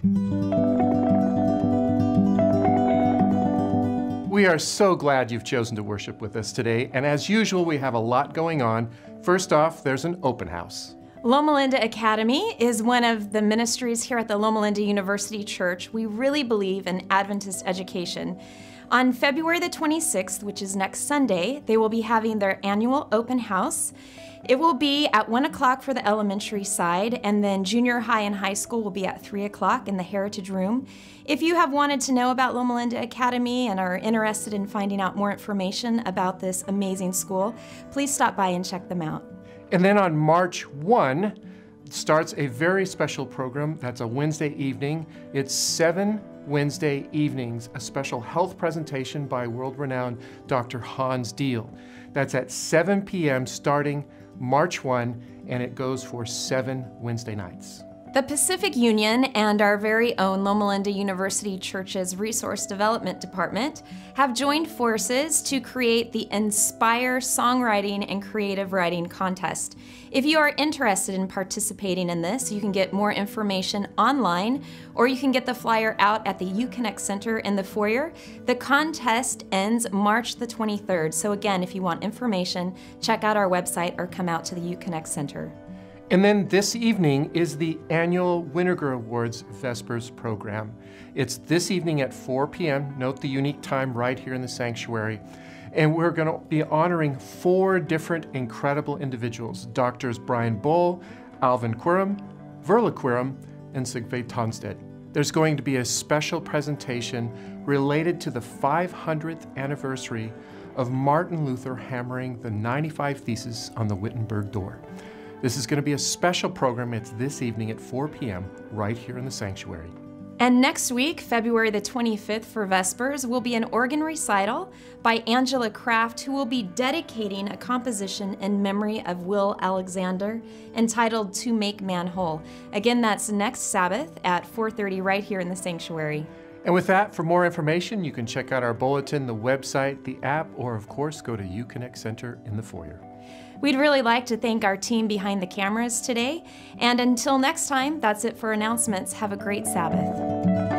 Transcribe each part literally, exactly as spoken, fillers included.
We are so glad you've chosen to worship with us today, and as usual, we have a lot going on. First off, there's an open house. Loma Linda Academy is one of the ministries here at the Loma Linda University Church. We really believe in Adventist education. On February the twenty-sixth, which is next Sunday, they will be having their annual open house. It will be at one o'clock for the elementary side, and then junior high and high school will be at three o'clock in the Heritage Room. If you have wanted to know about Loma Linda Academy and are interested in finding out more information about this amazing school, please stop by and check them out. And then on March first starts a very special program. That's a Wednesday evening. It's seven Wednesday evenings, a special health presentation by world-renowned Doctor Hans Diehl. That's at seven p m starting March first, and it goes for seven Wednesday nights. The Pacific Union and our very own Loma Linda University Church's Resource Development Department have joined forces to create the Inspire Songwriting and Creative Writing Contest. If you are interested in participating in this, you can get more information online, or you can get the flyer out at the UConnect Center in the foyer. The contest ends March the twenty-third, so again, if you want information, check out our website or come out to the UConnect Center. And then this evening is the annual Winnegar Awards Vespers program. It's this evening at four p m Note the unique time right here in the sanctuary. And we're going to be honoring four different incredible individuals: Doctors Brian Bull, Alvin Quirum, Verla Quirum, and Sigve Tonstedt. There's going to be a special presentation related to the five hundredth anniversary of Martin Luther hammering the ninety-five Theses on the Wittenberg door. This is going to be a special program. It's this evening at four p m right here in the sanctuary. And next week, February the twenty-fifth for Vespers, will be an organ recital by Angela Kraft, who will be dedicating a composition in memory of Will Alexander entitled To Make Man Whole. Again, that's next Sabbath at four thirty right here in the sanctuary. And with that, for more information, you can check out our bulletin, the website, the app, or of course, go to UConnect Center in the foyer. We'd really like to thank our team behind the cameras today. And until next time, that's it for announcements. Have a great Sabbath.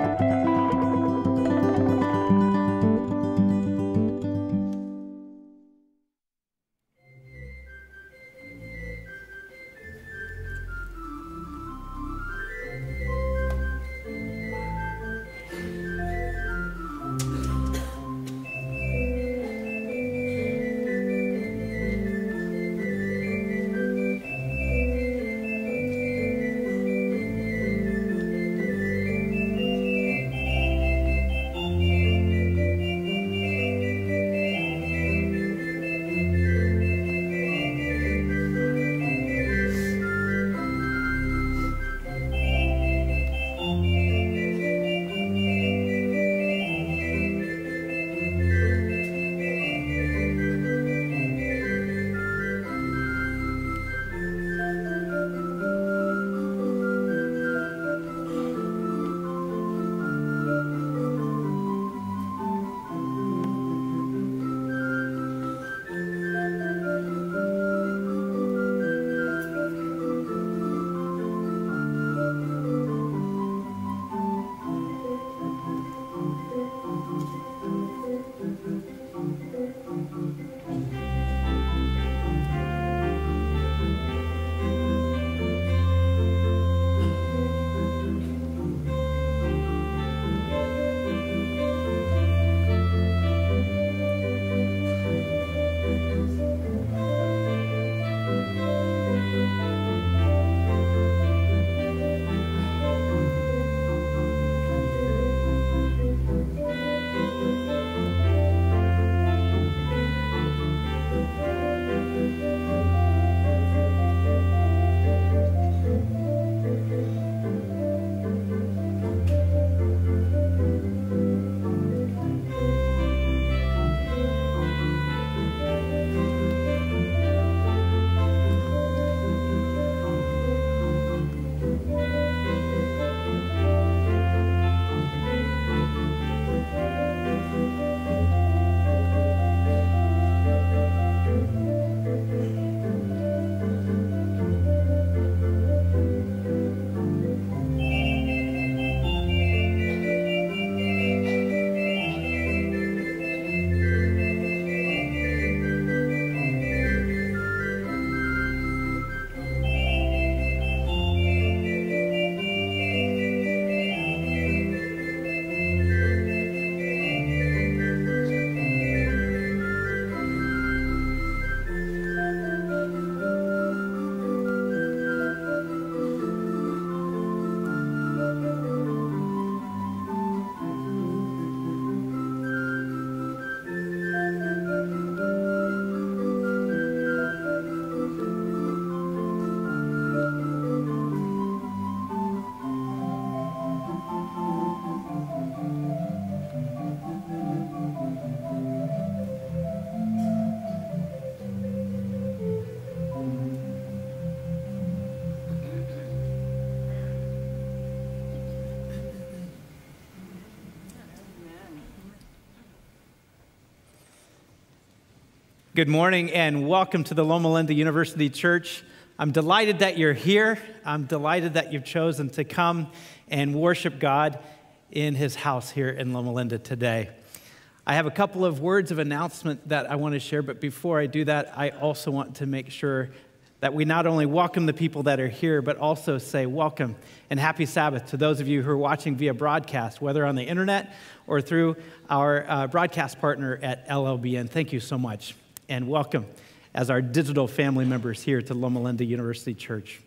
Good morning and welcome to the Loma Linda University Church. I'm delighted that you're here. I'm delighted that you've chosen to come and worship God in His house here in Loma Linda today. I have a couple of words of announcement that I want to share, but before I do that, I also want to make sure that we not only welcome the people that are here, but also say welcome and happy Sabbath to those of you who are watching via broadcast, whether on the internet or through our uh, broadcast partner at L L B N. Thank you so much. And welcome as our digital family members here to Loma Linda University Church.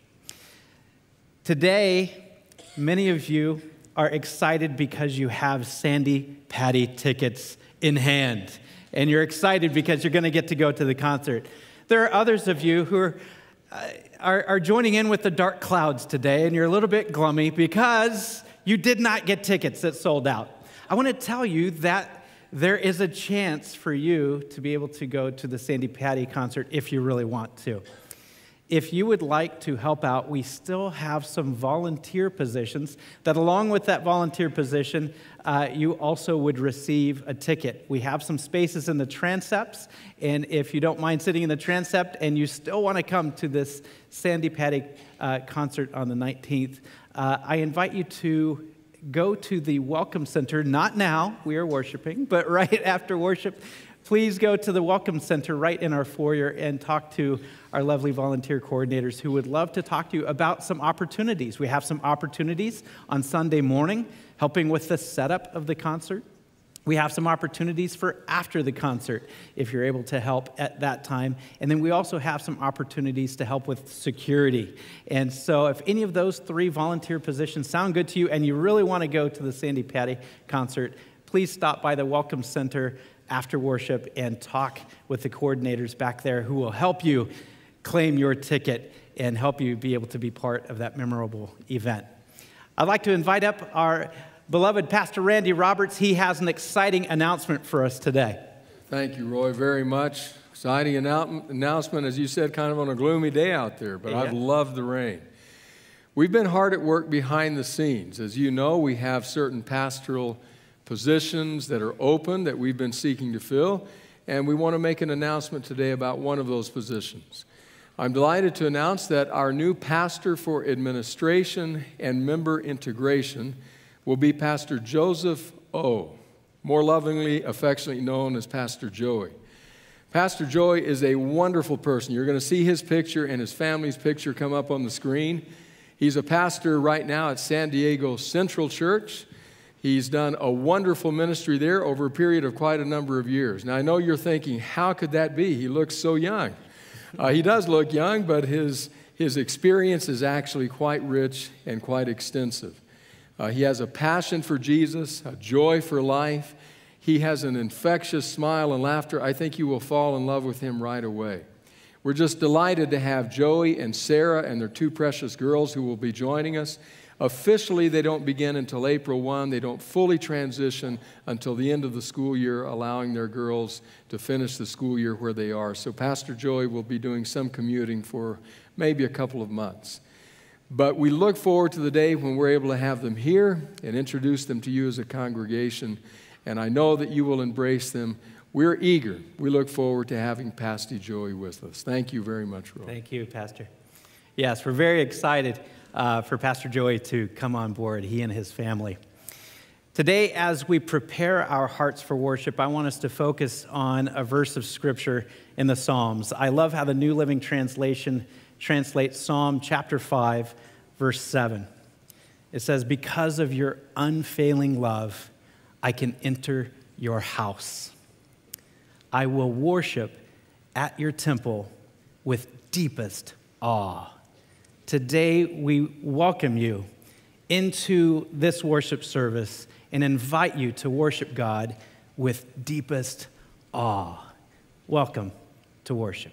Today, many of you are excited because you have Sandi Patty tickets in hand. And you're excited because you're going to get to go to the concert. There are others of you who are, uh, are, are joining in with the dark clouds today, and you're a little bit glummy because you did not get tickets that sold out. I want to tell you that there is a chance for you to be able to go to the Sandi Patty concert if you really want to. If you would like to help out, we still have some volunteer positions that along with that volunteer position, uh, you also would receive a ticket. We have some spaces in the transepts, and if you don't mind sitting in the transept and you still want to come to this Sandi Patty uh, concert on the nineteenth, uh, I invite you to go to the Welcome Center, not now, we are worshiping, but right after worship. Please go to the Welcome Center right in our foyer and talk to our lovely volunteer coordinators who would love to talk to you about some opportunities. We have some opportunities on Sunday morning, helping with the setup of the concert. We have some opportunities for after the concert, if you're able to help at that time. And then we also have some opportunities to help with security. And so if any of those three volunteer positions sound good to you and you really want to go to the Sandi Patty concert, please stop by the Welcome Center after worship and talk with the coordinators back there who will help you claim your ticket and help you be able to be part of that memorable event. I'd like to invite up our beloved Pastor Randy Roberts. He has an exciting announcement for us today. Thank you, Roy, very much. Exciting annou- announcement, as you said, kind of on a gloomy day out there, but yeah. I've loved the rain. We've been hard at work behind the scenes. As you know, we have certain pastoral positions that are open that we've been seeking to fill, and we want to make an announcement today about one of those positions. I'm delighted to announce that our new pastor for administration and member integration will be Pastor Joseph O., more lovingly, affectionately known as Pastor Joey. Pastor Joey is a wonderful person. You're going to see his picture and his family's picture come up on the screen. He's a pastor right now at San Diego Central Church. He's done a wonderful ministry there over a period of quite a number of years. Now, I know you're thinking, how could that be? He looks so young. Uh, he does look young, but his, his experience is actually quite rich and quite extensive. Uh, he has a passion for Jesus, a joy for life. He has an infectious smile and laughter. I think you will fall in love with him right away. We're just delighted to have Joey and Sarah and their two precious girls who will be joining us. Officially, they don't begin until April first. They don't fully transition until the end of the school year, allowing their girls to finish the school year where they are. So Pastor Joey will be doing some commuting for maybe a couple of months. But we look forward to the day when we're able to have them here and introduce them to you as a congregation. And I know that you will embrace them. We're eager. We look forward to having Pastor Joey with us. Thank you very much, Roy. Thank you, Pastor. Yes, we're very excited uh, for Pastor Joey to come on board, he and his family. Today, as we prepare our hearts for worship, I want us to focus on a verse of Scripture in the Psalms. I love how the New Living Translation translates Psalm chapter five, verse seven. It says, "Because of your unfailing love, I can enter your house. I will worship at your temple with deepest awe." Today, we welcome you into this worship service and invite you to worship God with deepest awe. Welcome to worship.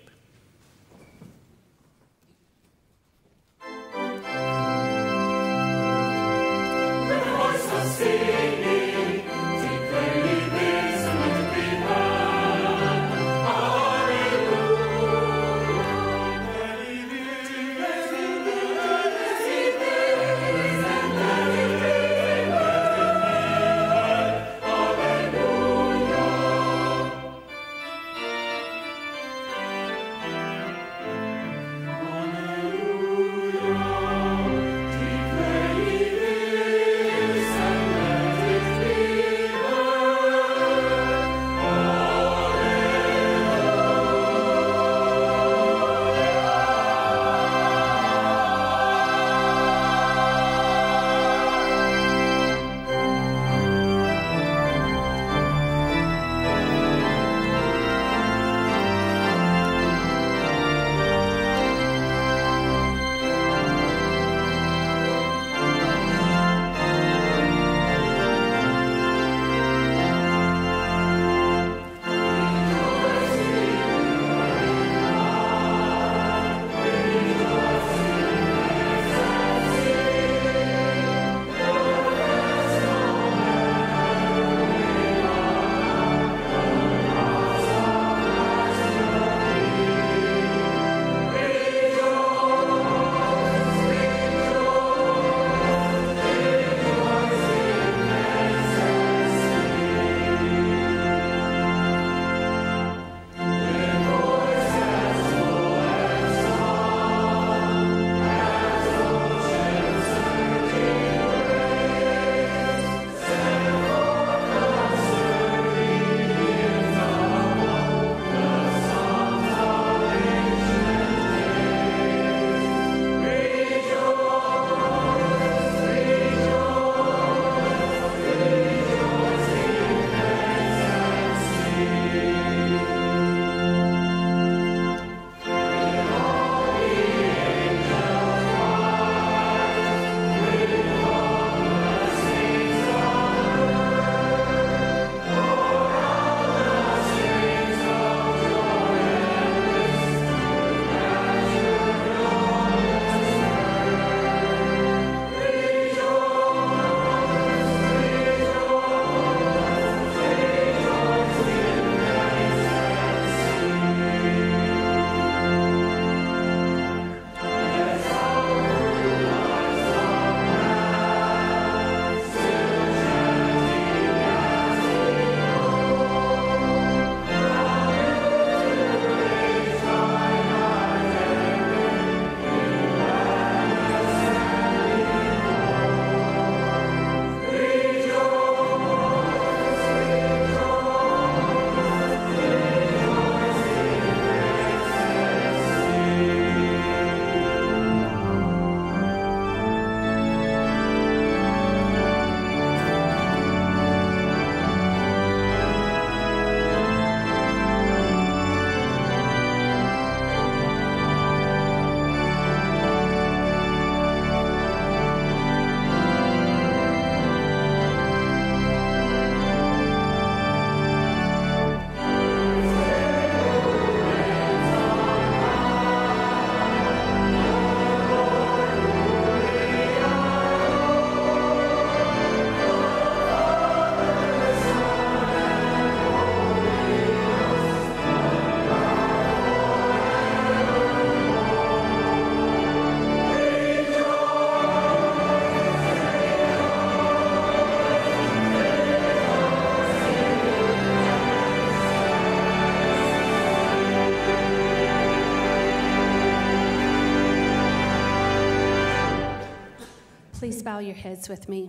Please bow your heads with me.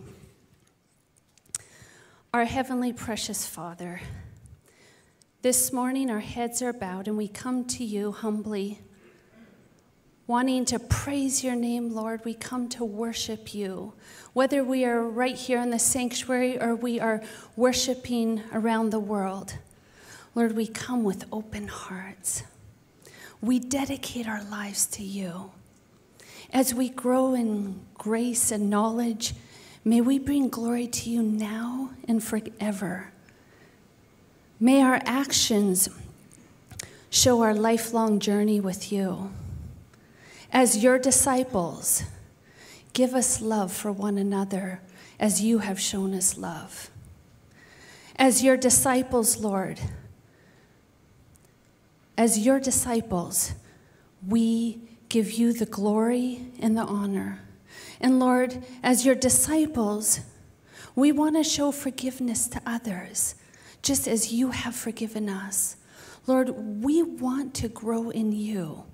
Our heavenly precious Father, this morning our heads are bowed and we come to you humbly, wanting to praise your name, Lord. We come to worship you. Whether we are right here in the sanctuary or we are worshiping around the world, Lord, we come with open hearts. We dedicate our lives to you. As we grow in grace and knowledge, may we bring glory to you now and forever. May our actions show our lifelong journey with you. As your disciples, give us love for one another as you have shown us love. As your disciples, Lord, as your disciples, we give you the glory and the honor. And Lord, as your disciples, we want to show forgiveness to others, just as you have forgiven us. Lord, we want to grow in you.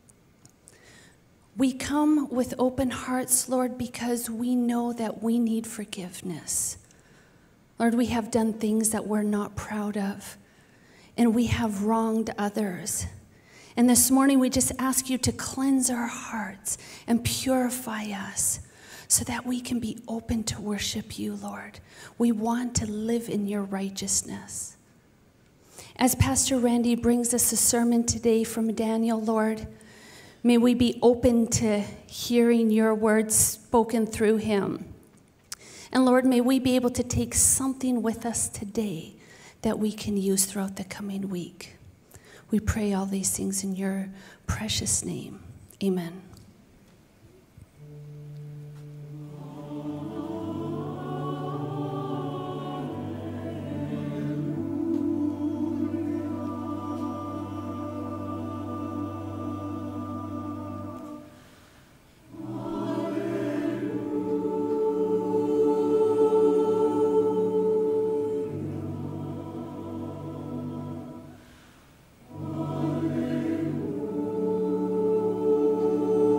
We come with open hearts, Lord, because we know that we need forgiveness. Lord, we have done things that we're not proud of, and we have wronged others. And this morning, we just ask you to cleanse our hearts and purify us so that we can be open to worship you, Lord. We want to live in your righteousness. As Pastor Randy brings us a sermon today from Daniel, Lord, may we be open to hearing your words spoken through him. And Lord, may we be able to take something with us today that we can use throughout the coming week. We pray all these things in your precious name. Amen. Hallelujah.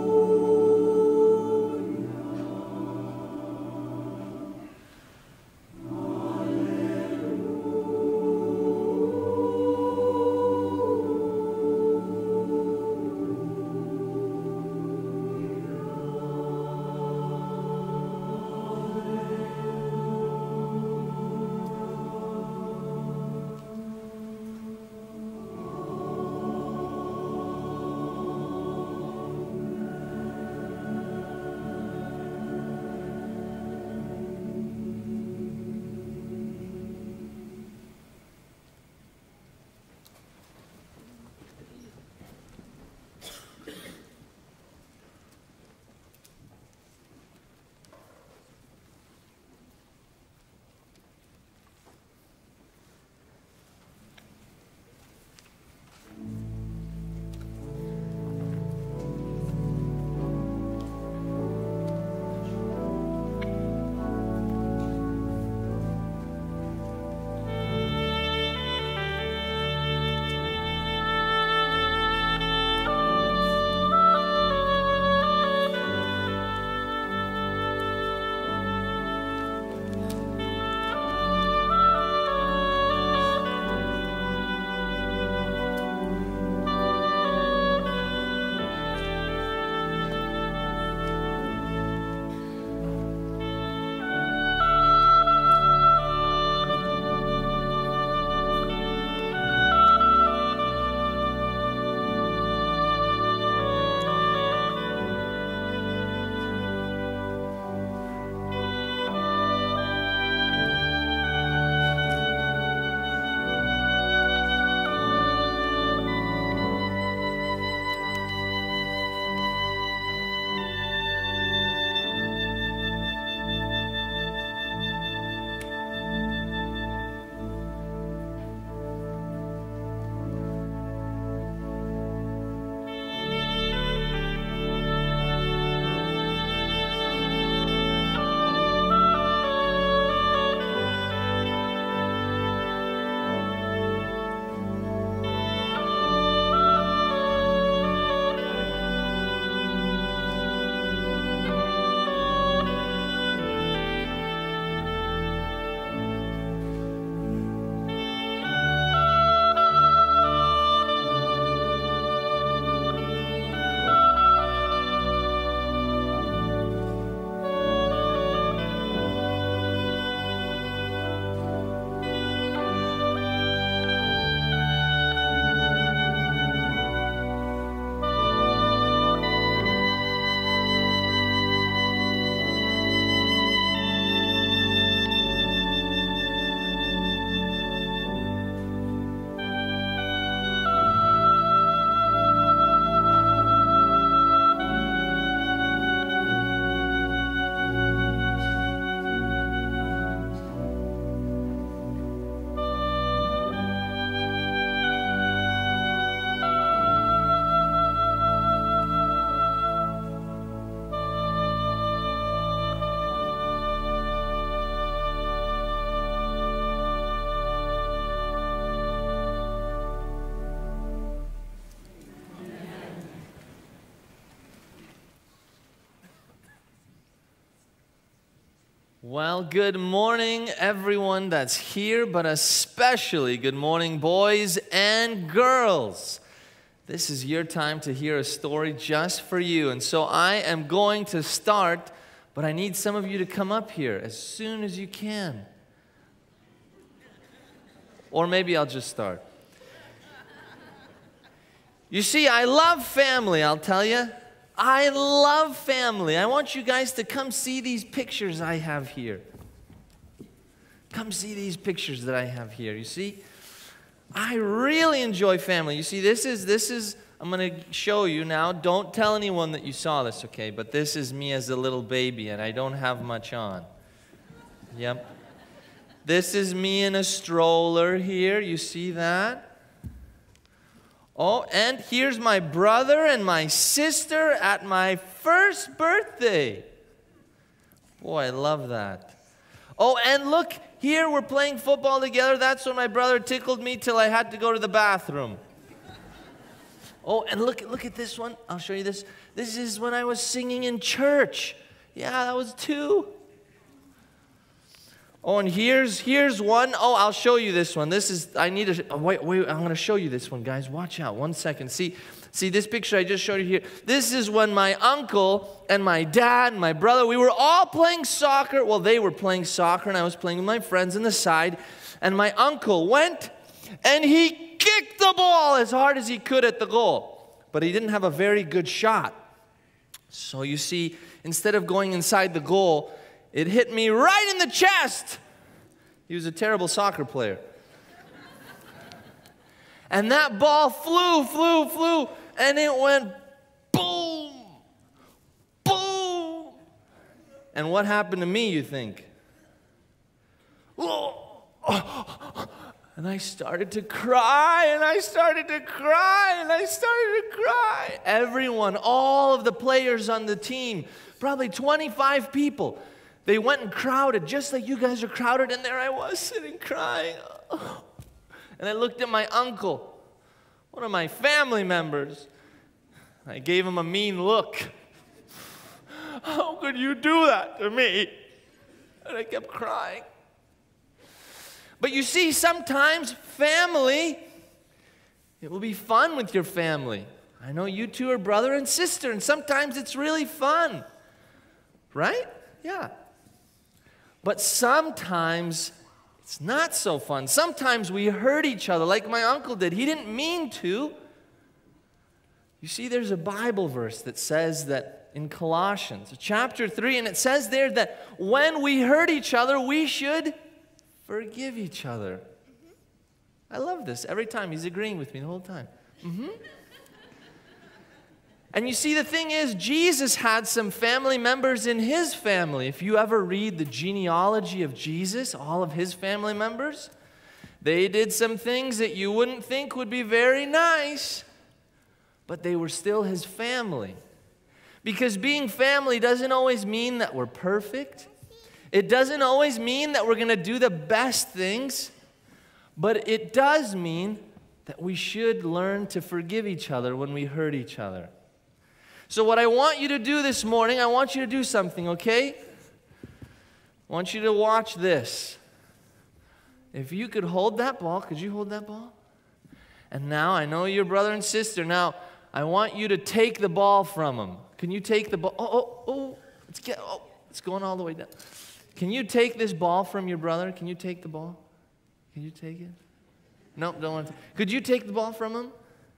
Well, good morning, everyone that's here, but especially good morning, boys and girls. This is your time to hear a story just for you. And so I am going to start, but I need some of you to come up here as soon as you can. Or maybe I'll just start. You see, I love family, I'll tell you. I love family. I want you guys to come see these pictures I have here. Come see these pictures that I have here. You see, I really enjoy family. You see, this is, this is, I'm going to show you now. Don't tell anyone that you saw this, okay? But this is me as a little baby, and I don't have much on. Yep. This is me in a stroller here. You see that? Oh, and here's my brother and my sister at my first birthday. Boy, I love that. Oh, and look, here we're playing football together. That's when my brother tickled me till I had to go to the bathroom. Oh, and look, look at this one. I'll show you this. This is when I was singing in church. Yeah, that was two. Oh, and here's, here's one. Oh, I'll show you this one. This is, I need to, oh, wait, wait, I'm going to show you this one, guys. Watch out, one second. See, see this picture I just showed you here? This is when my uncle and my dad and my brother, we were all playing soccer. Well, they were playing soccer, and I was playing with my friends on the side. And my uncle went, and he kicked the ball as hard as he could at the goal. But he didn't have a very good shot. So you see, instead of going inside the goal, it hit me right in the chest. He was a terrible soccer player. And that ball flew, flew, flew, and it went boom, boom. And what happened to me, you think? Oh, and I started to cry, and I started to cry, and I started to cry. Everyone, all of the players on the team, probably twenty-five people, they went and crowded, just like you guys are crowded, and there I was sitting crying. And I looked at my uncle, one of my family members. I gave him a mean look. How could you do that to me? And I kept crying. But you see, sometimes family, it will be fun with your family. I know you two are brother and sister, and sometimes it's really fun. Right? Yeah. But sometimes it's not so fun. Sometimes we hurt each other like my uncle did. He didn't mean to. You see, there's a Bible verse that says that in Colossians, chapter three, and it says there that when we hurt each other, we should forgive each other. I love this. Every time he's agreeing with me the whole time. Mm-hmm. And you see, the thing is, Jesus had some family members in his family. If you ever read the genealogy of Jesus, all of his family members, they did some things that you wouldn't think would be very nice, but they were still his family. Because being family doesn't always mean that we're perfect. It doesn't always mean that we're going to do the best things, but it does mean that we should learn to forgive each other when we hurt each other. So what I want you to do this morning, I want you to do something, okay? I want you to watch this. If you could hold that ball, could you hold that ball? And now, I know you're brother and sister. Now, I want you to take the ball from them. Can you take the ball? Oh, oh, oh, it's, get, oh, it's going all the way down. Can you take this ball from your brother? Can you take the ball? Can you take it? No, don't want to. Could you take the ball from him?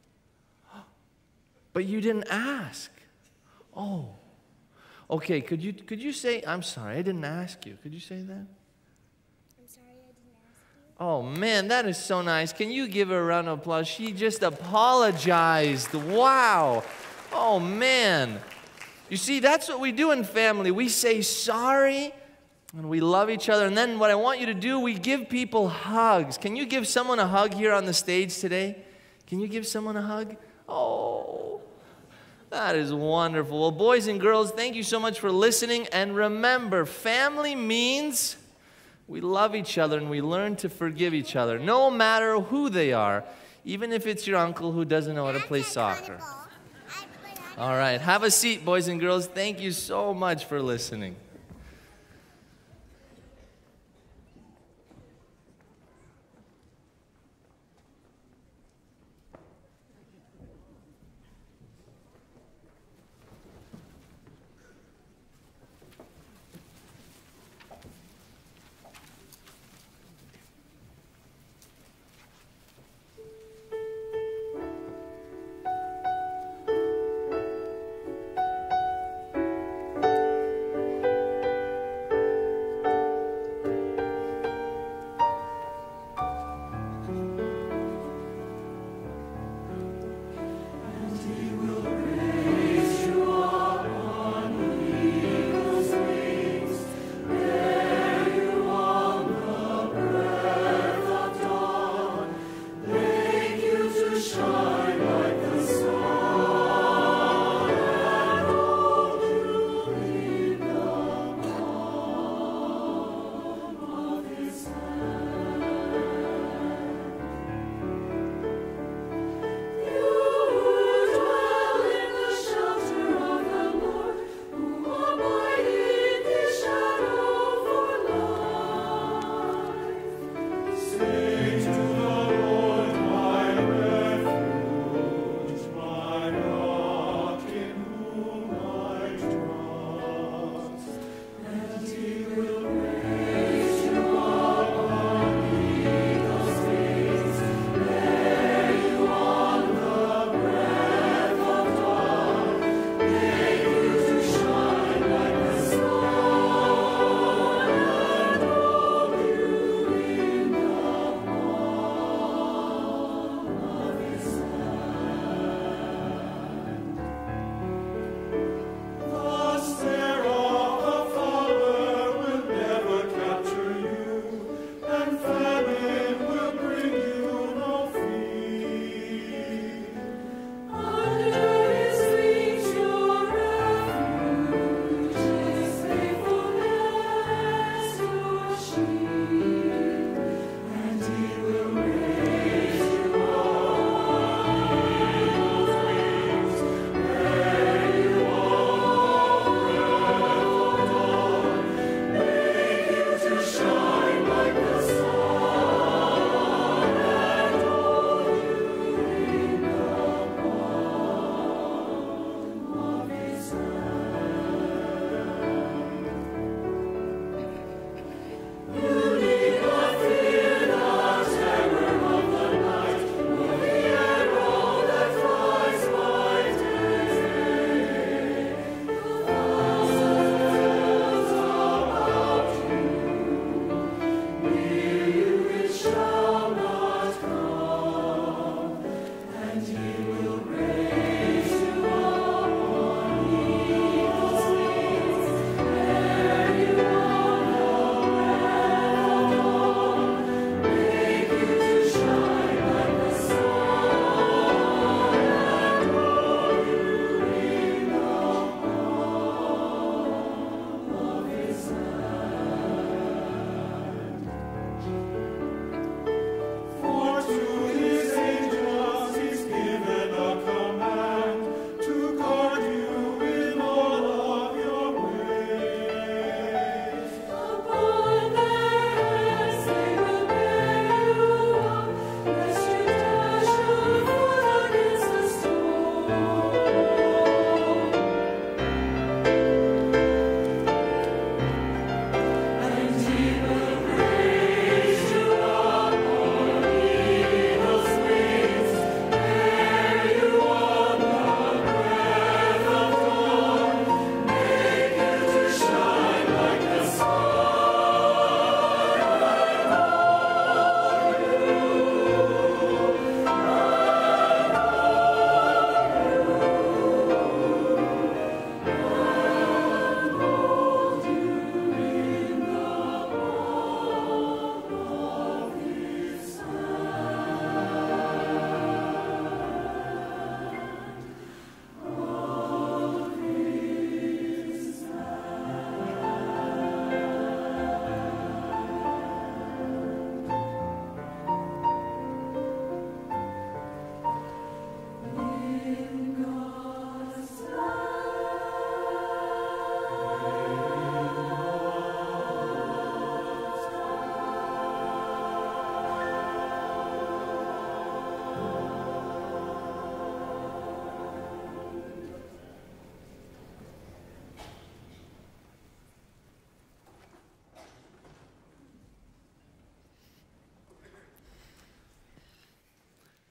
But you didn't ask. Oh. Okay, could you could you say, I'm sorry, I didn't ask you. Could you say that? I'm sorry, I didn't ask you. Oh, man, that is so nice. Can you give her a round of applause? She just apologized. Wow. Oh, man. You see, that's what we do in family. We say sorry, and we love each other. And then what I want you to do, we give people hugs. Can you give someone a hug here on the stage today? Can you give someone a hug? Oh, that is wonderful. Well, boys and girls, thank you so much for listening. And remember, family means we love each other and we learn to forgive each other, no matter who they are, even if it's your uncle who doesn't know how to play soccer. All right, have a seat, boys and girls. Thank you so much for listening.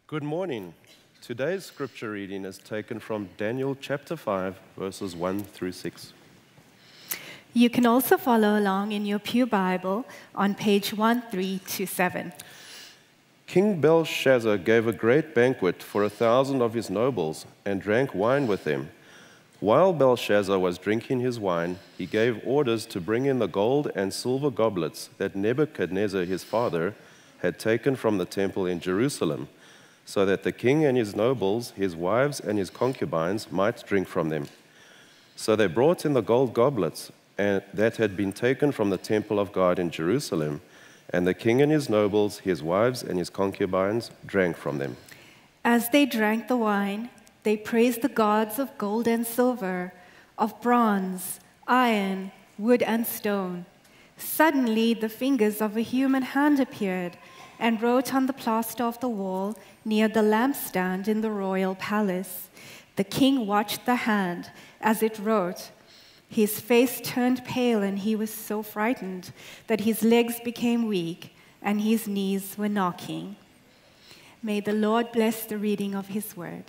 Good morning. Today's scripture reading is taken from Daniel chapter five, verses one through six. You can also follow along in your Pew Bible on page one three two seven. King Belshazzar gave a great banquet for a thousand of his nobles and drank wine with them. While Belshazzar was drinking his wine, he gave orders to bring in the gold and silver goblets that Nebuchadnezzar his father had taken from the temple in Jerusalem, so that the king and his nobles, his wives and his concubines might drink from them. So they brought in the gold goblets and that had been taken from the temple of God in Jerusalem, and the king and his nobles, his wives and his concubines drank from them. As they drank the wine, they praised the gods of gold and silver, of bronze, iron, wood and stone. Suddenly the fingers of a human hand appeared and wrote on the plaster of the wall near the lampstand in the royal palace. The king watched the hand as it wrote. His face turned pale and he was so frightened that his legs became weak and his knees were knocking. May the Lord bless the reading of his word.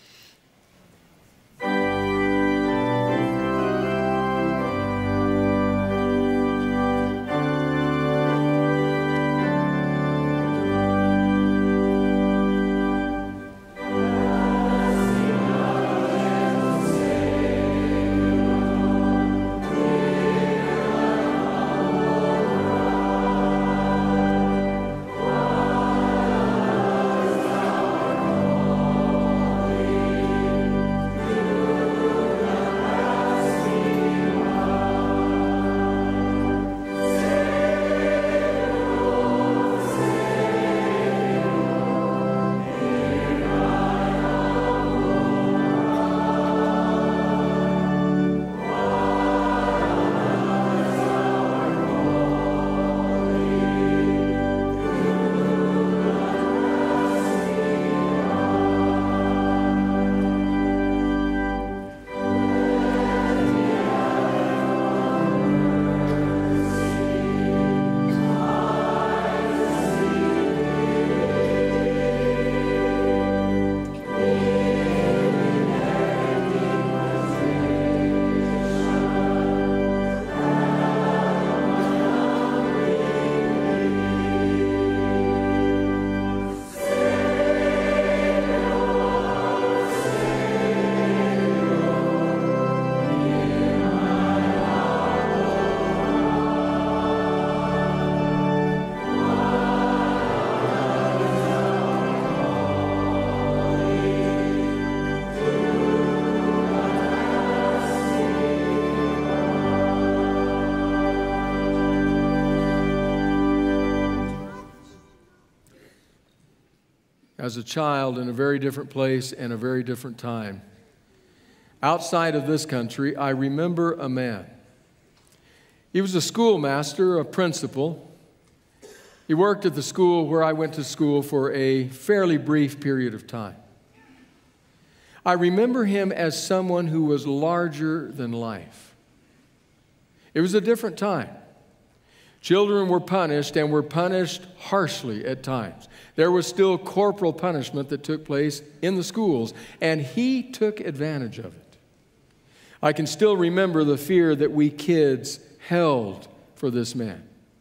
As a child in a very different place and a very different time. Outside of this country, I remember a man. He was a schoolmaster, a principal. He worked at the school where I went to school for a fairly brief period of time. I remember him as someone who was larger than life. It was a different time. Children were punished and were punished harshly at times. There was still corporal punishment that took place in the schools, and he took advantage of it. I can still remember the fear that we kids held for this man.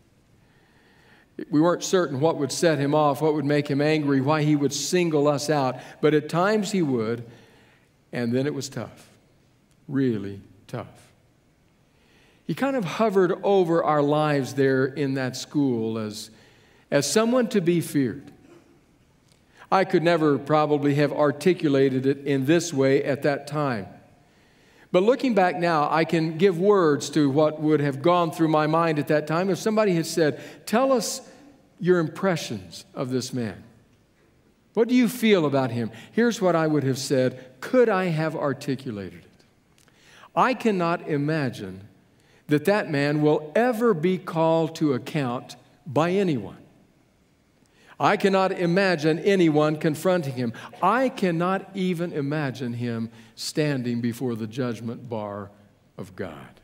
We weren't certain what would set him off, what would make him angry, why he would single us out, but at times he would, and then it was tough, really tough. He kind of hovered over our lives there in that school as, as someone to be feared. I could never probably have articulated it in this way at that time. But looking back now, I can give words to what would have gone through my mind at that time if somebody had said, "Tell us your impressions of this man. What do you feel about him?" Here's what I would have said. Could I have articulated it? I cannot imagine that that man will ever be called to account by anyone. I cannot imagine anyone confronting him. I cannot even imagine him standing before the judgment bar of God.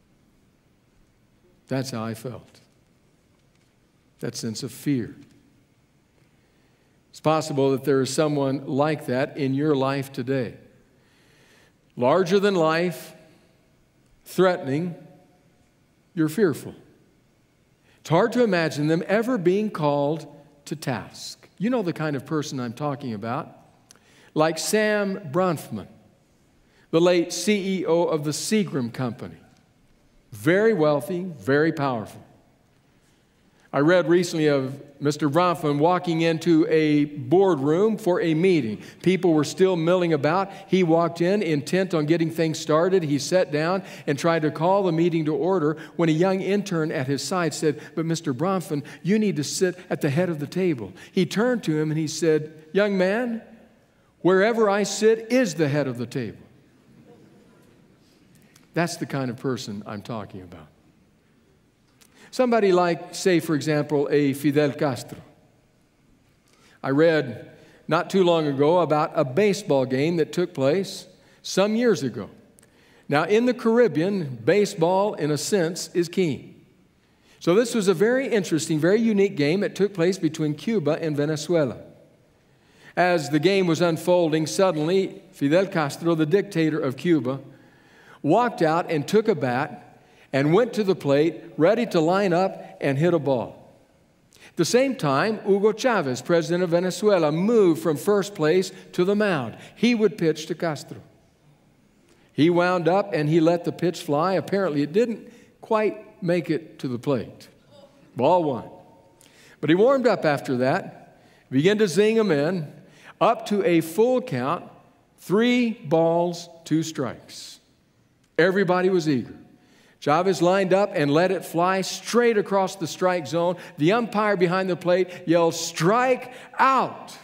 That's how I felt. That sense of fear. It's possible that there is someone like that in your life today. Larger than life, threatening, you're fearful. It's hard to imagine them ever being called to task. You know the kind of person I'm talking about. Like Sam Bronfman, the late C E O of the Seagram Company. Very wealthy, very powerful. I read recently of Mister Bronfman walking into a boardroom for a meeting. People were still milling about. He walked in, intent on getting things started. He sat down and tried to call the meeting to order when a young intern at his side said, "But Mister Bronfman, you need to sit at the head of the table." He turned to him and he said, "Young man, wherever I sit is the head of the table." That's the kind of person I'm talking about. Somebody like, say, for example, a Fidel Castro. I read not too long ago about a baseball game that took place some years ago. Now, in the Caribbean, baseball, in a sense, is king. So this was a very interesting, very unique game that took place between Cuba and Venezuela. As the game was unfolding, suddenly, Fidel Castro, the dictator of Cuba, walked out and took a bat and went to the plate, ready to line up and hit a ball. At the same time, Hugo Chavez, president of Venezuela, moved from first place to the mound. He would pitch to Castro. He wound up and he let the pitch fly. Apparently, it didn't quite make it to the plate. Ball one. But he warmed up after that, began to zing them in, up to a full count, three balls, two strikes. Everybody was eager. Chavez lined up and let it fly straight across the strike zone. The umpire behind the plate yelled, "Strike out!"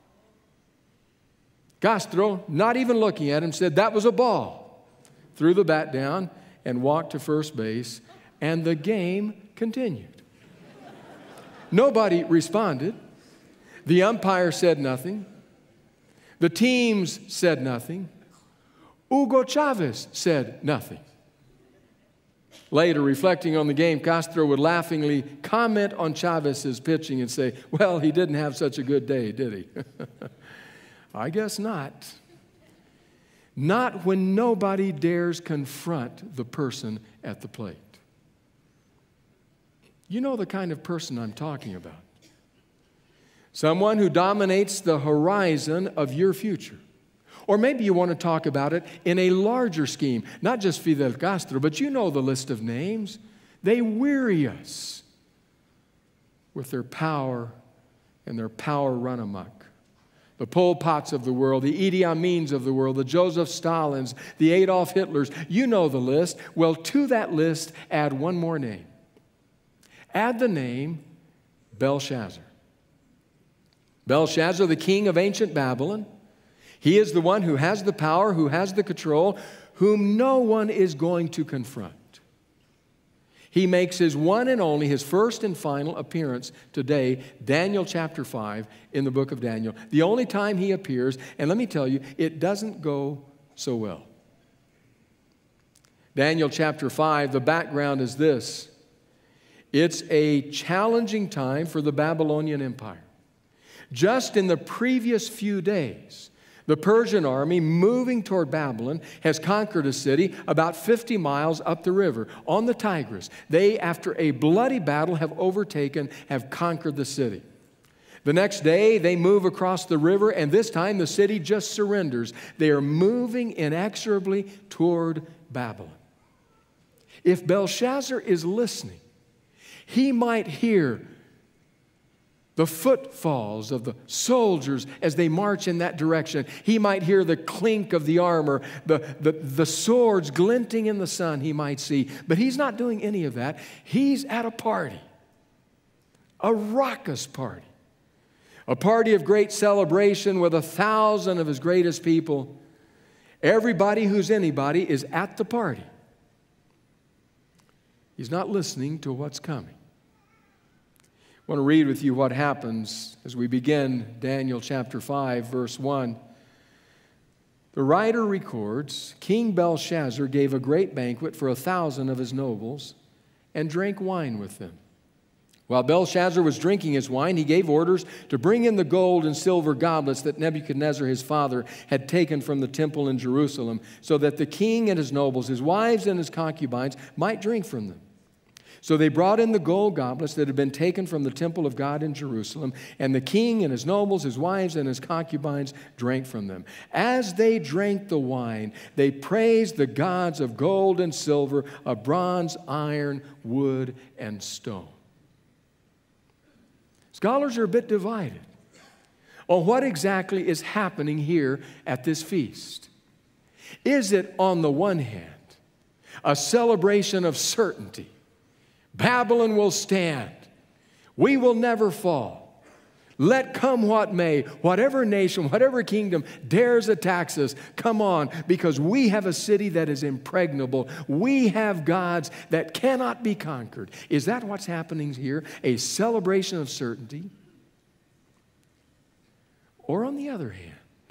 Castro, not even looking at him, said, "That was a ball." Threw the bat down and walked to first base, and the game continued. Nobody responded. The umpire said nothing. The teams said nothing. Hugo Chavez said nothing. Later, reflecting on the game, Castro would laughingly comment on Chavez's pitching and say, "Well, he didn't have such a good day, did he?" I guess not. Not when nobody dares confront the person at the plate. You know the kind of person I'm talking about. Someone who dominates the horizon of your future. Or maybe you want to talk about it in a larger scheme, not just Fidel Castro, but you know the list of names. They weary us with their power and their power run amok. The Pol Pots of the world, the Idi Amins of the world, the Joseph Stalins, the Adolf Hitlers. You know the list. Well, to that list, add one more name. Add the name Belshazzar. Belshazzar, the king of ancient Babylon. He is the one who has the power, who has the control, whom no one is going to confront. He makes his one and only, his first and final appearance today, Daniel chapter five, in the book of Daniel. The only time he appears, and let me tell you, it doesn't go so well. Daniel chapter five, the background is this. It's a challenging time for the Babylonian Empire. Just in the previous few days, the Persian army moving toward Babylon has conquered a city about fifty miles up the river on the Tigris. They, after a bloody battle, have overtaken, have conquered the city. The next day, they move across the river, and this time the city just surrenders. They are moving inexorably toward Babylon. If Belshazzar is listening, he might hear the footfalls of the soldiers as they march in that direction. He might hear the clink of the armor, the, the, the swords glinting in the sun he might see. But he's not doing any of that. He's at a party, a raucous party, a party of great celebration with a thousand of his greatest people. Everybody who's anybody is at the party. He's not listening to what's coming. I want to read with you what happens as we begin Daniel chapter five, verse one. The writer records, King Belshazzar gave a great banquet for a thousand of his nobles and drank wine with them. While Belshazzar was drinking his wine, he gave orders to bring in the gold and silver goblets that Nebuchadnezzar, his father, had taken from the temple in Jerusalem, so that the king and his nobles, his wives and his concubines, might drink from them. So they brought in the gold goblets that had been taken from the temple of God in Jerusalem, and the king and his nobles, his wives and his concubines drank from them. As they drank the wine, they praised the gods of gold and silver, of bronze, iron, wood, and stone. Scholars are a bit divided on what exactly is happening here at this feast. Is it, on the one hand, a celebration of certainty? Babylon will stand. We will never fall. Let come what may, whatever nation, whatever kingdom dares attack us, come on, because we have a city that is impregnable. We have gods that cannot be conquered. Is that what's happening here? A celebration of certainty? Or on the other hand,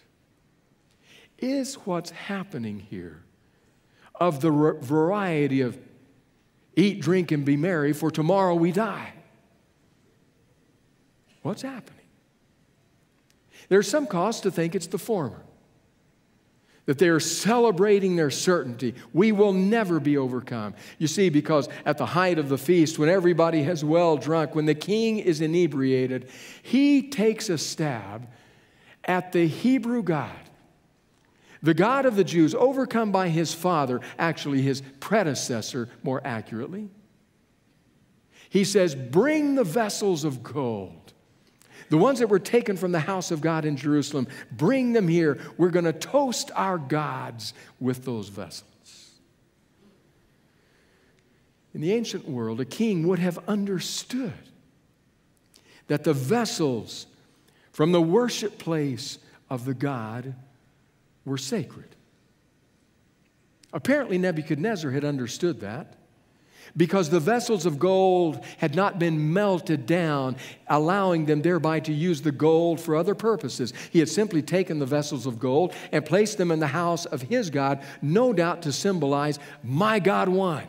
is what's happening here of the variety of eat, drink, and be merry, for tomorrow we die? What's happening? There's some cause to think it's the former, that they are celebrating their certainty. We will never be overcome. You see, because at the height of the feast, when everybody has well drunk, when the king is inebriated, he takes a stab at the Hebrew God, the God of the Jews, overcome by his father, actually his predecessor more accurately. He says, bring the vessels of gold, the ones that were taken from the house of God in Jerusalem, bring them here. We're going to toast our gods with those vessels. In the ancient world, a king would have understood that the vessels from the worship place of the god were sacred. Apparently, Nebuchadnezzar had understood that, because the vessels of gold had not been melted down, allowing them thereby to use the gold for other purposes. He had simply taken the vessels of gold and placed them in the house of his God, no doubt to symbolize, my God won.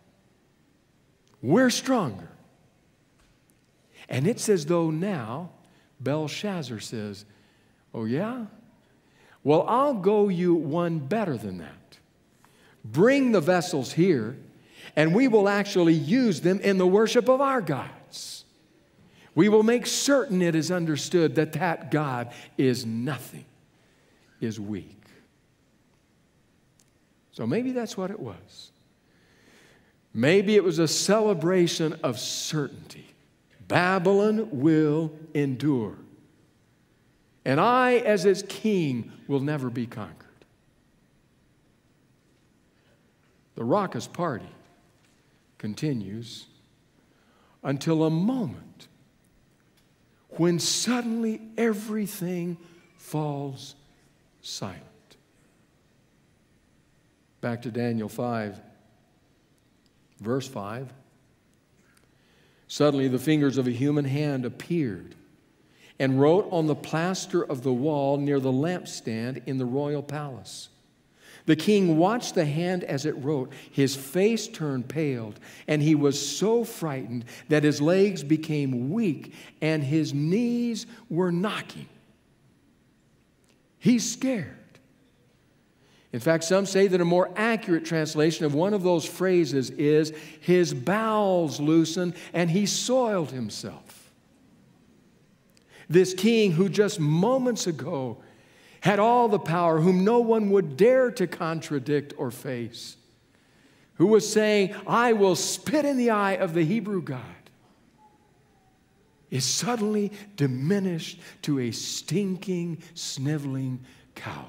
We're stronger. And it's as though now Belshazzar says, oh yeah? Well, I'll go you one better than that. Bring the vessels here, and we will actually use them in the worship of our gods. We will make certain it is understood that that God is nothing, is weak. So maybe that's what it was. Maybe it was a celebration of certainty. Babylon will endure, and I, as its king, will never be conquered. The raucous party continues until a moment when suddenly everything falls silent. Back to Daniel five, verse five. Suddenly the fingers of a human hand appeared and wrote on the plaster of the wall near the lampstand in the royal palace. The king watched the hand as it wrote. His face turned pale, and he was so frightened that his legs became weak and his knees were knocking. He's scared. In fact, some say that a more accurate translation of one of those phrases is, his bowels loosened and he soiled himself. This king who just moments ago had all the power, whom no one would dare to contradict or face, who was saying, I will spit in the eye of the Hebrew God, is suddenly diminished to a stinking, sniveling coward.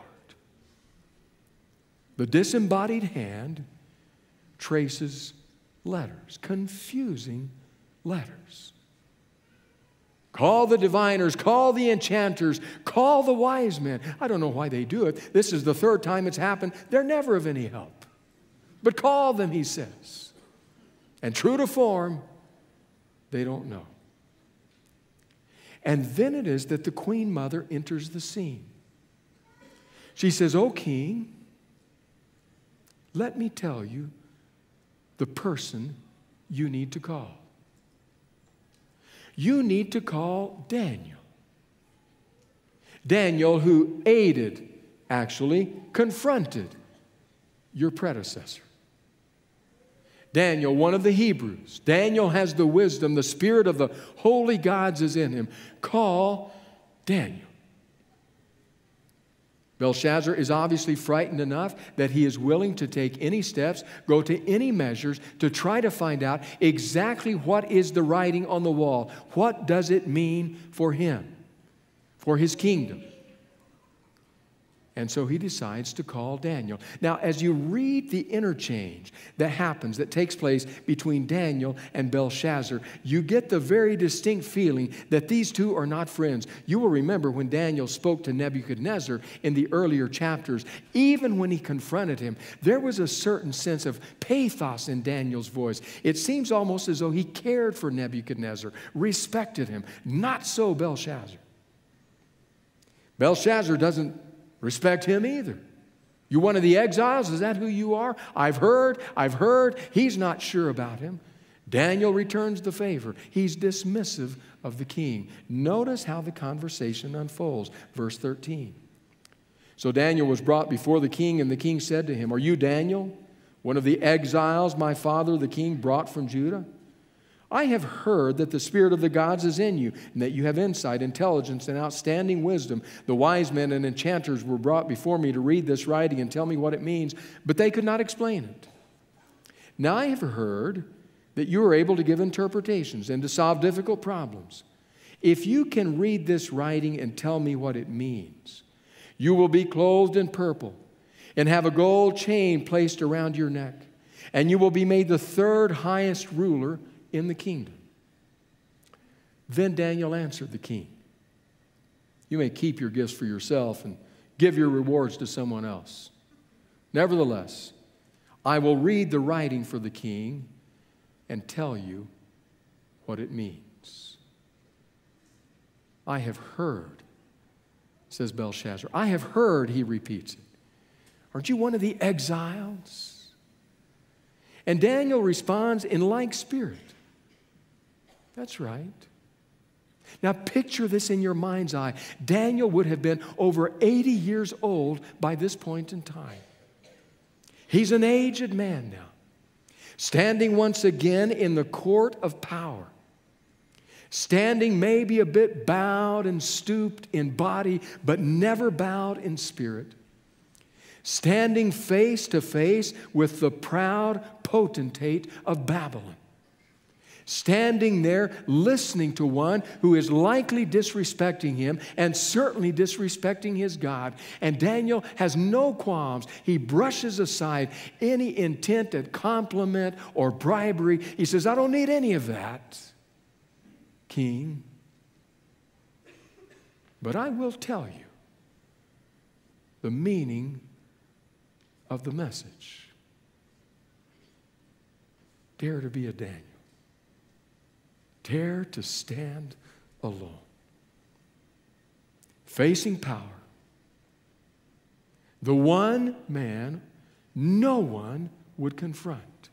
The disembodied hand traces letters, confusing letters. Call the diviners, call the enchanters, call the wise men. I don't know why they do it. This is the third time it's happened. They're never of any help. But call them, he says. And true to form, they don't know. And then it is that the Queen Mother enters the scene. She says, O king, let me tell you the person you need to call. You need to call Daniel. Daniel, who aided, actually confronted your predecessor. Daniel, one of the Hebrews. Daniel has the wisdom. The spirit of the holy gods is in him. Call Daniel. Belshazzar is obviously frightened enough that he is willing to take any steps, go to any measures to try to find out exactly what is the writing on the wall. What does it mean for him, for his kingdom? And so he decides to call Daniel. Now, as you read the interchange that happens, that takes place between Daniel and Belshazzar, you get the very distinct feeling that these two are not friends. You will remember when Daniel spoke to Nebuchadnezzar in the earlier chapters, even when he confronted him, there was a certain sense of pathos in Daniel's voice. It seems almost as though he cared for Nebuchadnezzar, respected him. Not so Belshazzar. Belshazzar doesn't respect him either. You one of the exiles? Is that who you are? I've heard, I've heard. He's not sure about him. Daniel returns the favor. He's dismissive of the king. Notice how the conversation unfolds. Verse thirteen. So Daniel was brought before the king, and the king said to him, "Are you Daniel, one of the exiles my father the king brought from Judah? I have heard that the spirit of the gods is in you, and that you have insight, intelligence, and outstanding wisdom. The wise men and enchanters were brought before me to read this writing and tell me what it means, but they could not explain it. Now I have heard that you are able to give interpretations and to solve difficult problems. If you can read this writing and tell me what it means, you will be clothed in purple and have a gold chain placed around your neck, and you will be made the third highest ruler in the kingdom." Then Daniel answered the king, "You may keep your gifts for yourself and give your rewards to someone else. Nevertheless, I will read the writing for the king and tell you what it means." "I have heard," says Belshazzar. "I have heard," he repeats it. "Aren't you one of the exiles?" And Daniel responds in like spirit. "That's right." Now picture this in your mind's eye. Daniel would have been over eighty years old by this point in time. He's an aged man now, standing once again in the court of power. Standing maybe a bit bowed and stooped in body, but never bowed in spirit. Standing face to face with the proud potentate of Babylon. Standing there listening to one who is likely disrespecting him and certainly disrespecting his God. And Daniel has no qualms. He brushes aside any intent at compliment or bribery. He says, "I don't need any of that, King. But I will tell you the meaning of the message." Dare to be a Daniel. Dare to stand alone, facing power. The one man no one would confront.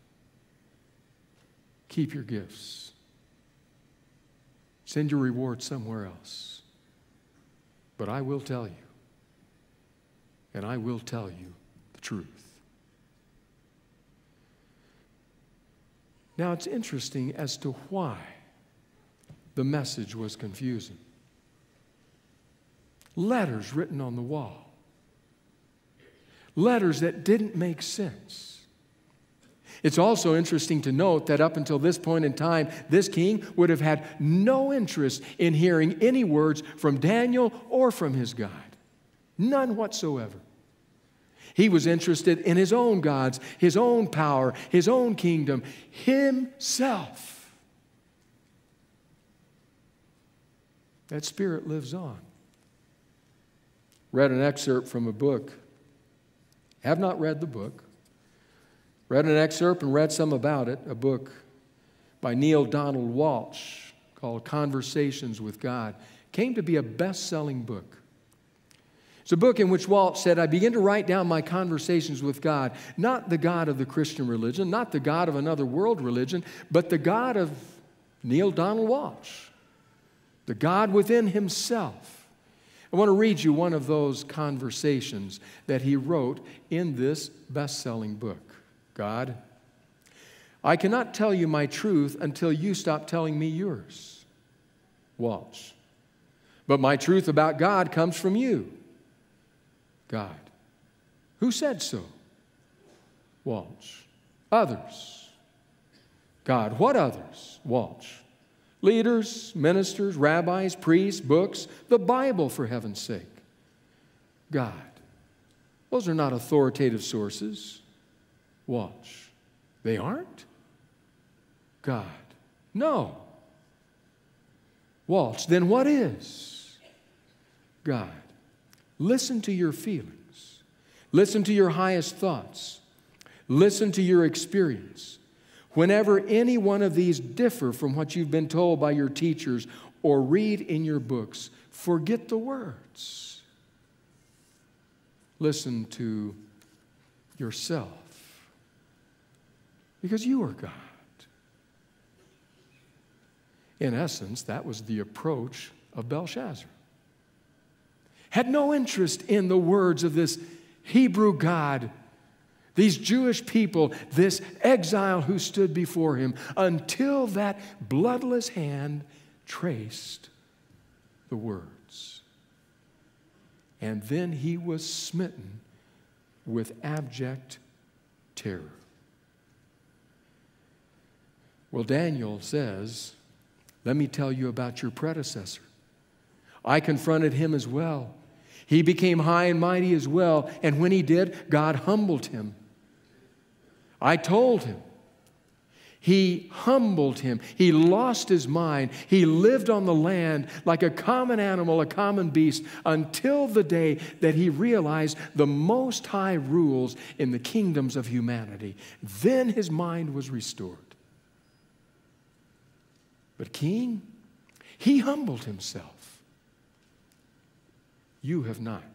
Keep your gifts. Send your reward somewhere else. But I will tell you, and I will tell you the truth. Now it's interesting as to why the message was confusing. Letters written on the wall. Letters that didn't make sense. It's also interesting to note that up until this point in time, this king would have had no interest in hearing any words from Daniel or from his God. None whatsoever. He was interested in his own gods, his own power, his own kingdom, himself. That spirit lives on. Read an excerpt from a book. Have not read the book. Read an excerpt and read some about it, a book by Neale Donald Walsch called Conversations with God. Came to be a best-selling book. It's a book in which Walsch said, "I begin to write down my conversations with God, not the God of the Christian religion, not the God of another world religion, but the God of Neale Donald Walsch, the God within himself. I want to read you one of those conversations that he wrote in this best-selling book. God, I cannot tell you my truth until you stop telling me yours. Walsh. But my truth about God comes from you. God. Who said so? Walsh. Others. God. What others? Walsh. Leaders, ministers, rabbis, priests, books, the Bible, for heaven's sake. God. Those are not authoritative sources. Walsh. They aren't? God. No. Walsh. Then what is? God. Listen to your feelings. Listen to your highest thoughts. Listen to your experience. Whenever any one of these differ from what you've been told by your teachers or read in your books, forget the words. Listen to yourself, because you are God. In essence, that was the approach of Belshazzar. Had no interest in the words of this Hebrew God, these Jewish people, this exile who stood before him, until that bloodless hand traced the words. And then he was smitten with abject terror. Well, Daniel says, let me tell you about your predecessor. I confronted him as well. He became high and mighty as well, and when he did, God humbled him. I told him. He humbled him. He lost his mind. He lived on the land like a common animal, a common beast, until the day that he realized the Most High rules in the kingdoms of humanity. Then his mind was restored. But King, he humbled himself. You have not.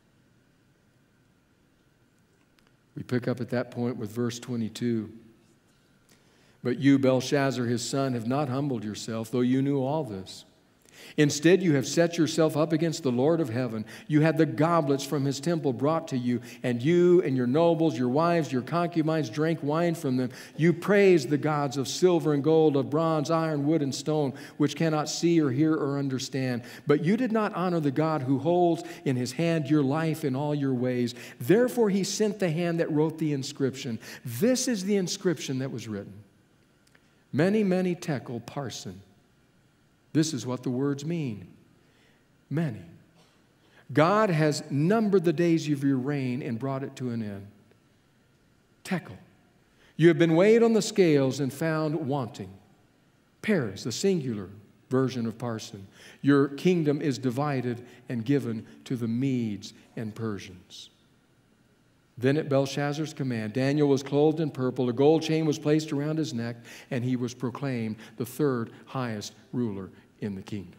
We pick up at that point with verse twenty-two. But you, Belshazzar, his son, have not humbled yourself, though you knew all this. Instead, you have set yourself up against the Lord of heaven. You had the goblets from his temple brought to you, and you and your nobles, your wives, your concubines drank wine from them. You praised the gods of silver and gold, of bronze, iron, wood, and stone, which cannot see or hear or understand. But you did not honor the God who holds in his hand your life in all your ways. Therefore, he sent the hand that wrote the inscription. This is the inscription that was written. Many, many tekel parson. This is what the words mean. Many. God has numbered the days of your reign and brought it to an end. Tekel. You have been weighed on the scales and found wanting. Paris, the singular version of parson. Your kingdom is divided and given to the Medes and Persians. Then at Belshazzar's command, Daniel was clothed in purple, a gold chain was placed around his neck, and he was proclaimed the third highest ruler in the kingdom.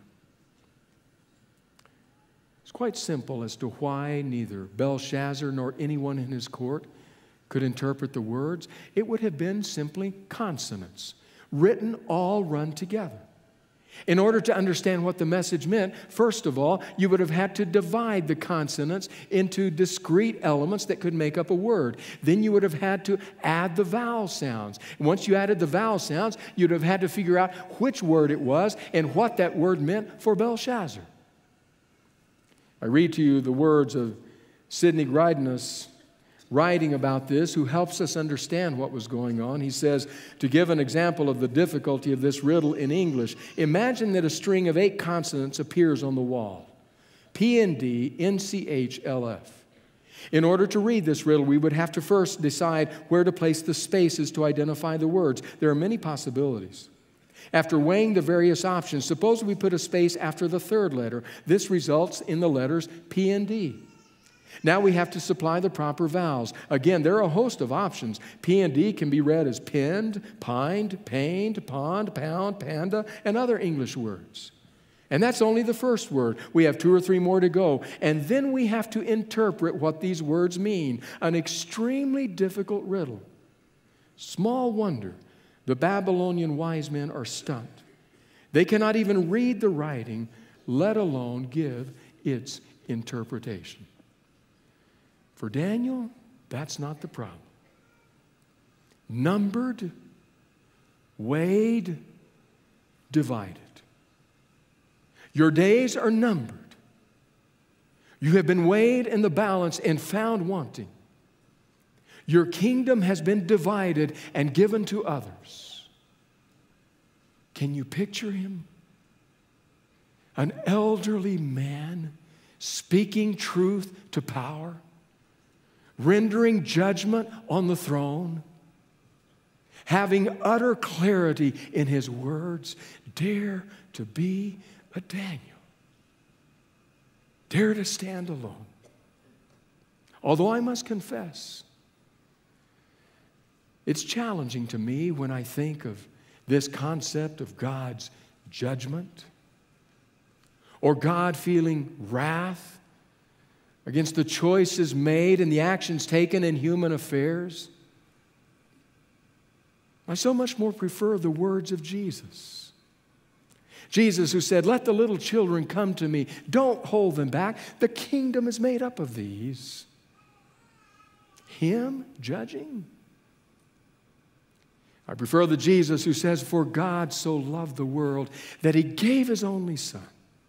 It's quite simple as to why neither Belshazzar nor anyone in his court could interpret the words. It would have been simply consonants, written all run together. In order to understand what the message meant, first of all, you would have had to divide the consonants into discrete elements that could make up a word. Then you would have had to add the vowel sounds. And once you added the vowel sounds, you'd have had to figure out which word it was and what that word meant for Belshazzar. I read to you the words of Sidney Greidanus writing about this, who helps us understand what was going on. He says, to give an example of the difficulty of this riddle in English, imagine that a string of eight consonants appears on the wall. P N D, N C H, L F. In order to read this riddle, we would have to first decide where to place the spaces to identify the words. There are many possibilities. After weighing the various options, suppose we put a space after the third letter. This results in the letters P and D. Now we have to supply the proper vowels. Again, there are a host of options. P and D can be read as pinned, pined, pained, pond, pound, panda, and other English words. And that's only the first word. We have two or three more to go. And then we have to interpret what these words mean. An extremely difficult riddle. Small wonder the Babylonian wise men are stunned. They cannot even read the writing, let alone give its interpretation. For Daniel, that's not the problem. Numbered, weighed, divided. Your days are numbered. You have been weighed in the balance and found wanting. Your kingdom has been divided and given to others. Can you picture him? An elderly man speaking truth to power, rendering judgment on the throne, having utter clarity in his words. Dare to be a Daniel. Dare to stand alone. Although I must confess, it's challenging to me when I think of this concept of God's judgment, or God feeling wrath against the choices made and the actions taken in human affairs. I so much more prefer the words of Jesus. Jesus, who said, "Let the little children come to me. Don't hold them back. The kingdom is made up of these." Him judging? I prefer the Jesus who says, "For God so loved the world that He gave His only Son."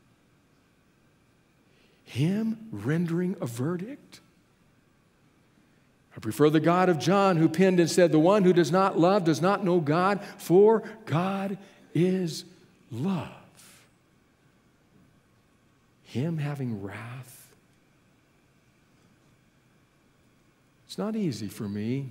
Him rendering a verdict? I prefer the God of John who penned and said, "The one who does not love does not know God, for God is love." Him having wrath. It's not easy for me,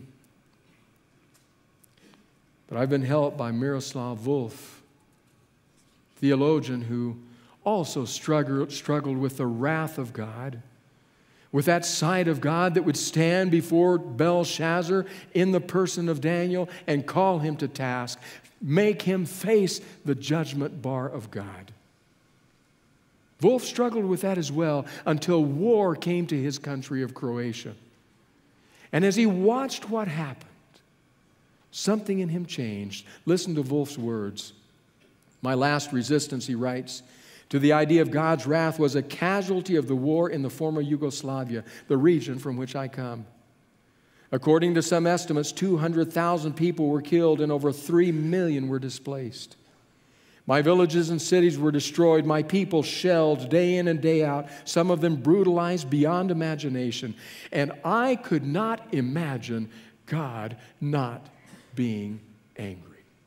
but I've been helped by Miroslav Volf, theologian who also struggled, struggled with the wrath of God, with that side of God that would stand before Belshazzar in the person of Daniel and call him to task, make him face the judgment bar of God. Volf struggled with that as well until war came to his country of Croatia. And as he watched what happened, something in him changed. Listen to Volf's words. "My last resistance," he writes, "to the idea of God's wrath was a casualty of the war in the former Yugoslavia, the region from which I come. According to some estimates, two hundred thousand people were killed and over three million were displaced. My villages and cities were destroyed, my people shelled day in and day out, some of them brutalized beyond imagination. And I could not imagine God not being angry."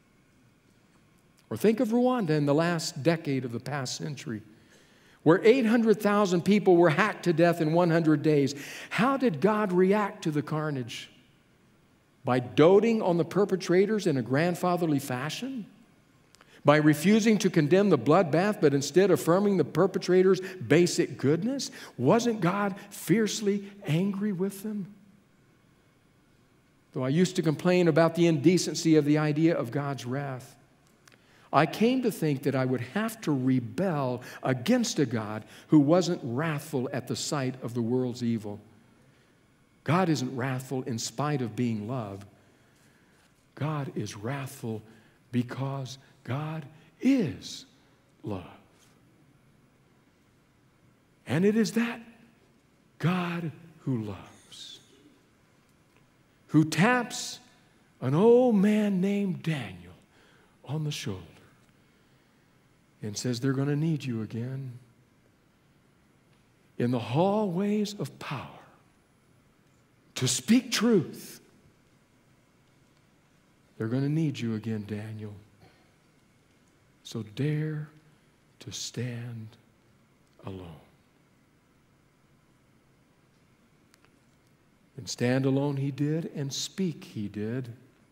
Or think of Rwanda in the last decade of the past century, where eight hundred thousand people were hacked to death in one hundred days. How did God react to the carnage? By doting on the perpetrators in a grandfatherly fashion? By refusing to condemn the bloodbath, but instead affirming the perpetrators' basic goodness? Wasn't God fiercely angry with them? Though I used to complain about the indecency of the idea of God's wrath, I came to think that I would have to rebel against a God who wasn't wrathful at the sight of the world's evil. God isn't wrathful in spite of being love. God is wrathful because God is love. And it is that God who loves, who taps an old man named Daniel on the shoulder and says, "They're going to need you again in the hallways of power to speak truth. They're going to need you again, Daniel. So dare to stand alone." And stand alone he did, and speak he did.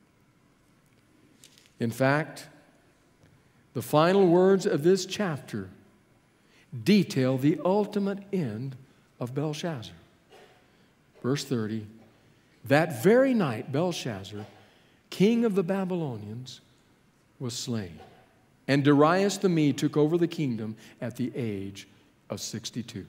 In fact, the final words of this chapter detail the ultimate end of Belshazzar. Verse thirty, "That very night Belshazzar, king of the Babylonians, was slain, and Darius the Mede took over the kingdom at the age of sixty-two.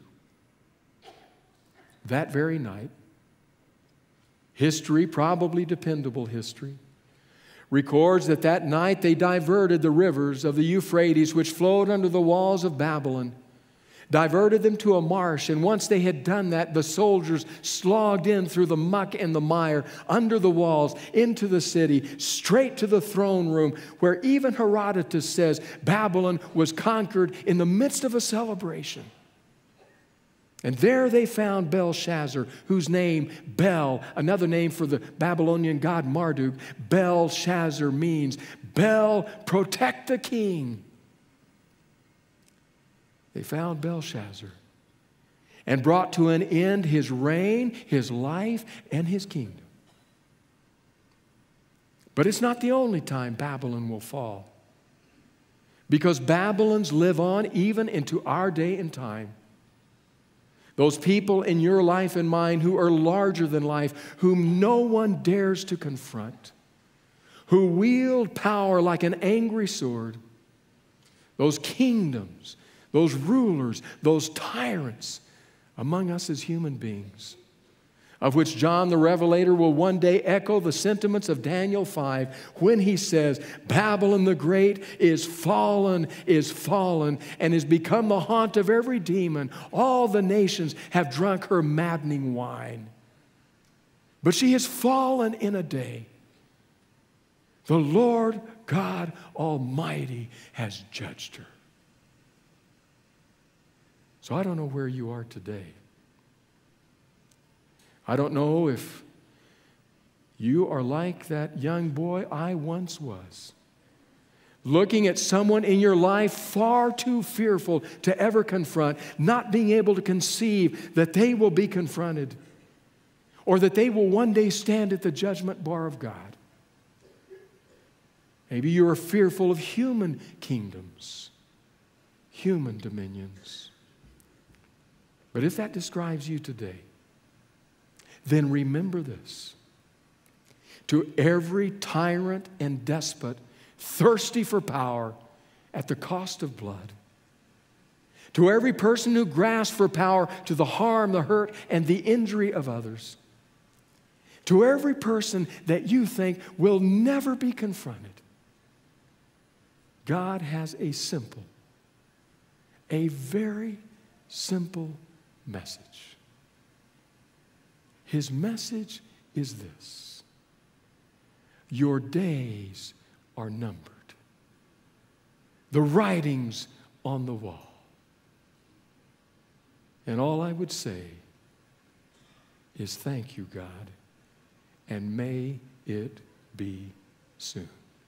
That very night, history, probably dependable history, records that that night they diverted the rivers of the Euphrates, which flowed under the walls of Babylon, diverted them to a marsh. And once they had done that, the soldiers slogged in through the muck and the mire, under the walls, into the city, straight to the throne room, where even Herodotus says Babylon was conquered in the midst of a celebration. And there they found Belshazzar, whose name, Bel, another name for the Babylonian god Marduk, Belshazzar means, Bel, protect the king. They found Belshazzar and brought to an end his reign, his life, and his kingdom. But it's not the only time Babylon will fall, because Babylons live on even into our day and time. Those people in your life and mine who are larger than life, whom no one dares to confront, who wield power like an angry sword, those kingdoms, those rulers, those tyrants among us as human beings, of which John the Revelator will one day echo the sentiments of Daniel five when he says, Babylon the Great is fallen, is fallen, and has become the haunt of every demon. All the nations have drunk her maddening wine. But she has fallen in a day. The Lord God Almighty has judged her. So I don't know where you are today. I don't know if you are like that young boy I once was, looking at someone in your life far too fearful to ever confront, not being able to conceive that they will be confronted or that they will one day stand at the judgment bar of God. Maybe you are fearful of human kingdoms, human dominions. But if that describes you today, then remember this. To every tyrant and despot thirsty for power at the cost of blood, to every person who grasps for power to the harm, the hurt, and the injury of others, to every person that you think will never be confronted, God has a simple, a very simple message. His message is this: your days are numbered. The writing's on the wall. And all I would say is thank you, God, and may it be soon.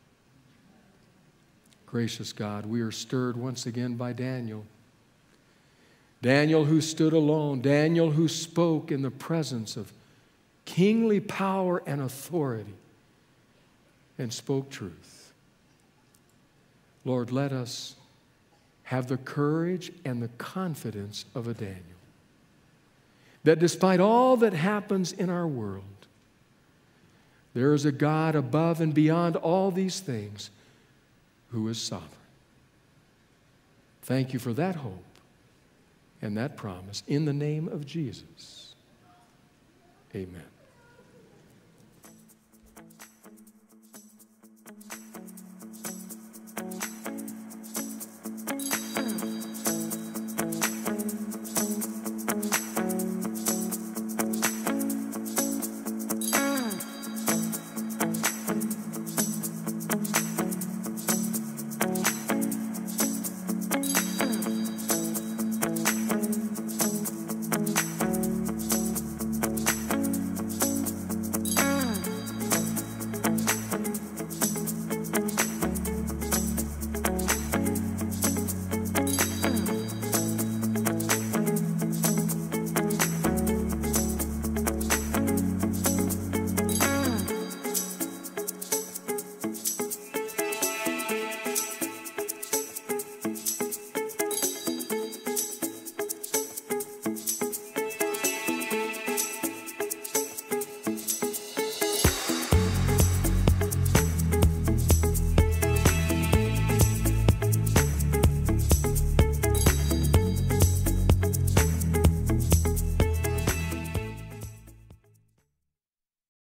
Gracious God, we are stirred once again by Daniel. Daniel who stood alone, Daniel who spoke in the presence of kingly power and authority and spoke truth. Lord, let us have the courage and the confidence of a Daniel, that despite all that happens in our world, there is a God above and beyond all these things who is sovereign. Thank you for that hope and that promise. In the name of Jesus, amen.